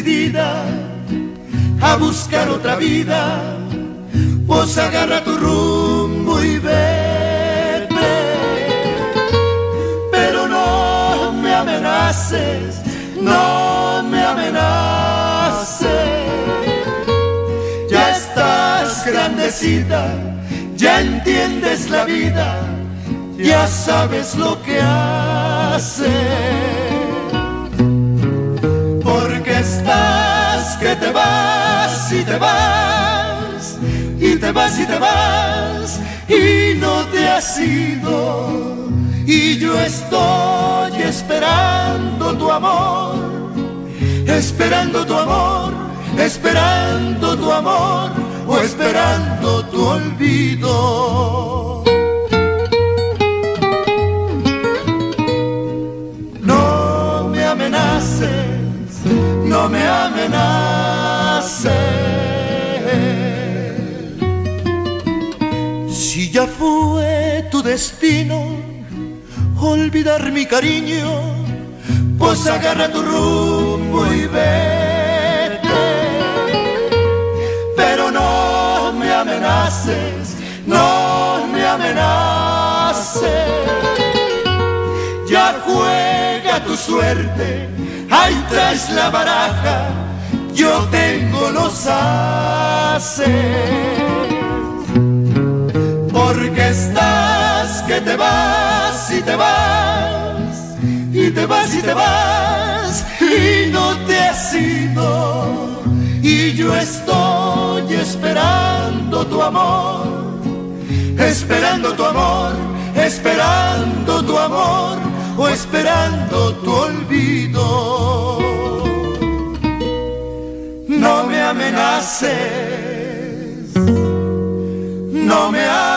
decidida a buscar otra vida, pues agarra tu rumbo y vete. Pero no me amenaces, no me amenaces. Ya estás grandecita, ya entiendes la vida, ya sabes lo que haces. Porque estás que te vas y te vas, y te vas y te vas, y no te has ido. Y yo estoy esperando tu amor, esperando tu amor, esperando tu amor, o esperando tu olvido. No me amenaces, no me amenaces. Si ya fue tu destino olvidar mi cariño, pues agarra tu rumbo y vete. Pero no me amenaces, no me amenaces. Ya juega tu suerte, ahí traes la baraja, yo tengo los ases. Porque estás que te vas y te vas, y te vas y te vas, y no te has ido. Y yo estoy esperando tu amor, esperando tu amor, esperando tu amor, o esperando tu olvido. No me amenaces, no me amenaces.